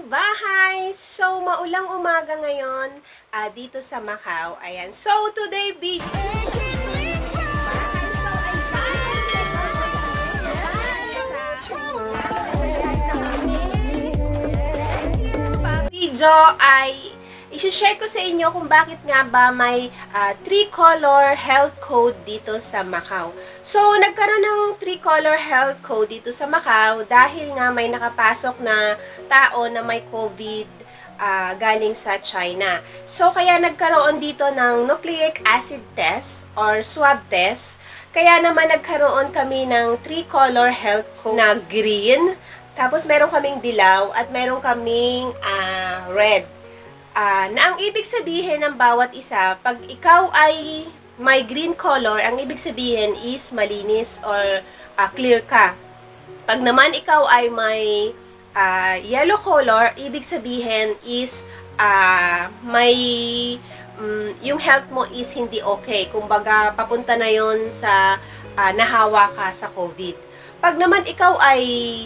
bahay! So, maulang umaga ngayon dito sa Macao. Ayan. So, today, big video ay i-share ko sa inyo kung bakit nga ba may 3-color health code dito sa Macao. So, nagkaroon ng 3-color health code dito sa Macao dahil nga may nakapasok na tao na may COVID galing sa China. So, kaya nagkaroon dito ng nucleic acid test or swab test. Kaya naman nagkaroon kami ng 3-color health code na green, tapos meron kaming dilaw at meron kaming red. Na ang ibig sabihin ng bawat isa, pag ikaw ay may green color, ang ibig sabihin is malinis or clear ka. Pag naman ikaw ay may yellow color, ibig sabihin is may yung health mo is hindi okay. Kumbaga, papunta na yon sa nahawa ka sa COVID. Pag naman ikaw ay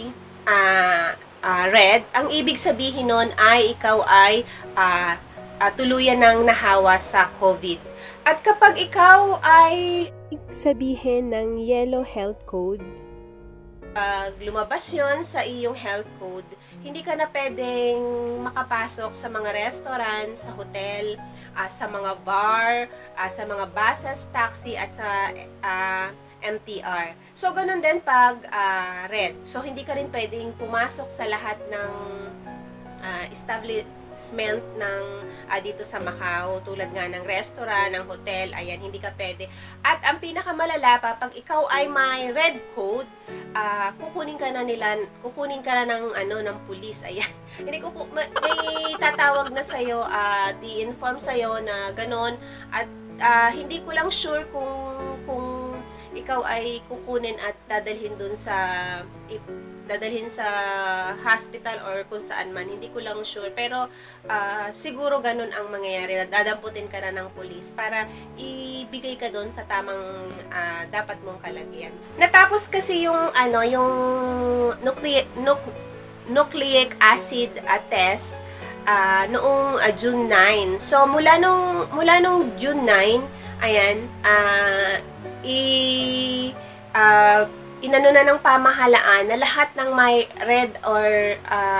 red, ang ibig sabihin nun ay ikaw ay tuluyan ng nahawa sa COVID. At kapag ikaw ay sabihin ng yellow health code, pag lumabas yon sa iyong health code, hindi ka na pwedeng makapasok sa mga restaurant, sa hotel, sa mga bar, sa mga buses, taxi, at sa MTR. So, ganun din pag red. So, hindi ka rin pwedeng pumasok sa lahat ng establishment ng dito sa Macao, tulad nga ng restaurant, ng hotel, ayan, hindi ka pwede. At ang pinakamalala pa, pag ikaw ay may red code, kukunin ka na ng pulis, ayan. Hindi may tatawag na sa'yo, i-inform sa'yo na ganon, at hindi ko lang sure kung ikaw ay kukunin at dadalhin sa hospital or kung saan man, hindi ko lang sure, pero siguro ganun ang mangyayari, dadamputin ka na ng pulis para ibigay ka doon sa tamang dapat mong kalagyan. Natapos kasi yung nucleic acid test noong June 9. So mula nung June 9, ayan, inano na ng pamahalaan na lahat ng may red or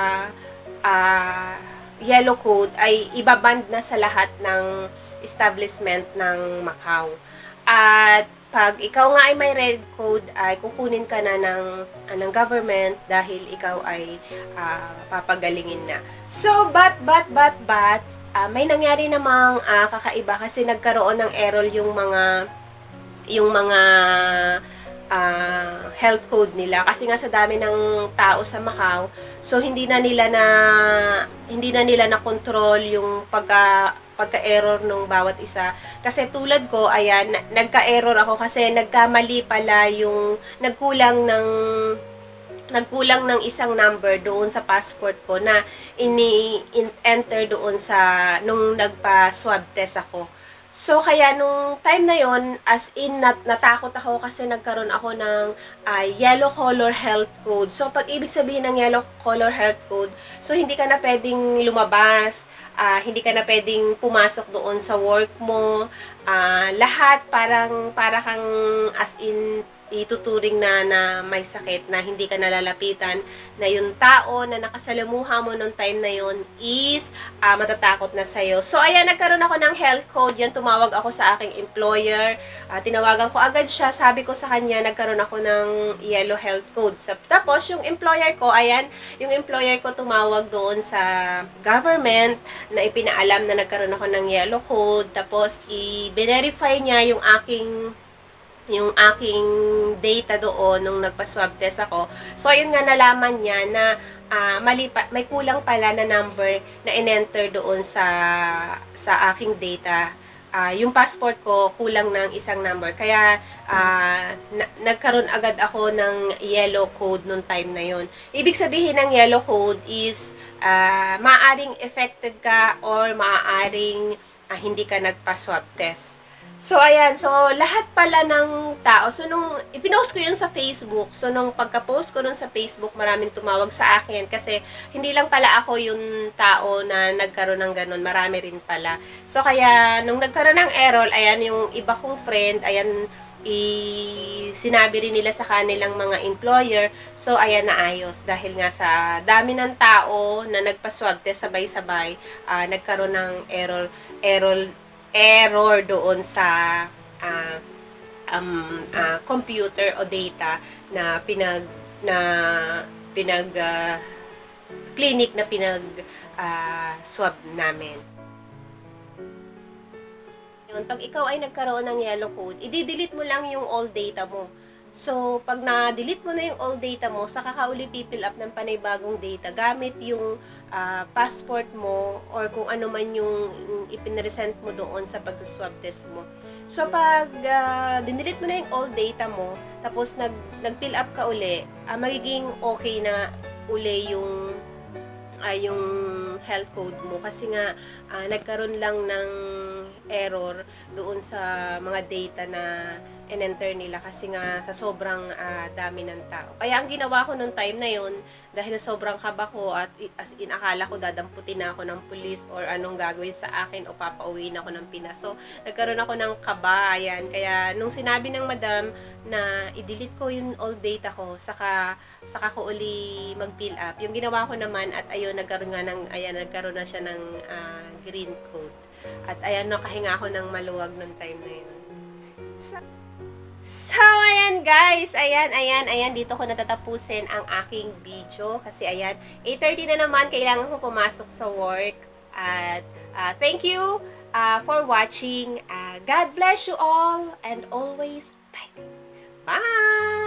yellow code ay ibaband na sa lahat ng establishment ng Macao. At pag ikaw nga ay may red code, ay kukunin ka na ng government dahil ikaw ay papagalingin na. So, but, may nangyari namang kakaiba kasi nagkaroon ng error yung mga health code nila kasi nga sa dami ng tao sa Macao, so hindi na nila na control yung pagka-error ng bawat isa. Kasi tulad ko, ayan, nagka-error ako kasi nagkamali pala yung nagkulang ng isang number doon sa passport ko na enter doon nung nagpa-swab test ako. So, kaya nung time na yon, as in, natakot ako kasi nagkaroon ako ng yellow color health code. So, pag ibig sabihin ng yellow color health code, so hindi ka na pwedeng lumabas, hindi ka na pwedeng pumasok doon sa work mo, lahat para kang as in ituturing na may sakit, na hindi ka nalalapitan, na yung tao na nakasalamuha mo nung time na yon is matatakot na sa'yo. So, ayan, nagkaroon ako ng health code. Yan, tumawag ako sa aking employer. Tinawagan ko agad siya. Sabi ko sa kanya, nagkaroon ako ng yellow health code. Tapos, yung employer ko, ayan, yung employer ko tumawag doon sa government na ipinaalam na nagkaroon ako ng yellow code. Tapos, i-verify niya yung aking data doon nung nagpa-swab test ako. So, ayun nga, nalaman niya na may kulang pala na number na in-enter doon sa aking data. Yung passport ko, kulang ng isang number. Kaya, nagkaroon agad ako ng yellow code nung time na yon. Ibig sabihin ng yellow code is, maaaring affected ka or maaaring hindi ka nagpa-swab test. So, ayan. So, lahat pala ng tao. So, nung ipinost ko yun sa Facebook. So, nung pagka-post ko nun sa Facebook, maraming tumawag sa akin. Kasi, hindi lang pala ako yung tao na nagkaroon ng ganun. Marami rin pala. So, kaya, nung nagkaroon ng error, ayan, yung iba kong friend, ayan, sinabi rin nila sa kanilang mga employer. So, ayan, naayos. Dahil nga sa dami ng tao na nagpa-swab test sabay-sabay, nagkaroon ng error doon sa computer o data na clinic na swab namin. Pag ikaw ay nagkaroon ng yellow code, i-delete mo lang yung old data mo. So, pag na-delete mo na yung old data mo, saka ka uli pipill up ng panibagong data gamit yung passport mo or kung ano man yung ipinresent mo doon sa pag-swab test mo. So, pag dinelete mo na yung old data mo, tapos nag-fill up ka uli, magiging okay na uli yung health code mo kasi nga nagkaroon lang ng error doon sa mga data na in-enter nila kasi nga sa sobrang dami ng tao. Kaya ang ginawa ko nung time na yon dahil sobrang kaba ko at as in akala ko dadamputin na ako ng pulis or anong gagawin sa akin o papauwiin ako ng Pinas. So, nagkaroon ako ng kaba. Ayan. Kaya nung sinabi ng madam na i-delete ko yung old data ko, saka ko uli mag-fill up. Yung ginawa ko naman at ayun, nagkaroon na siya ng green code. At ayan, nakahinga ako ng maluwag nung time na yun. So, ayan guys, ayan, dito ko natatapusin ang aking video. Kasi ayan, 8:30 na naman, kailangan ko pumasok sa work. At thank you for watching. God bless you all and always bye. Bye!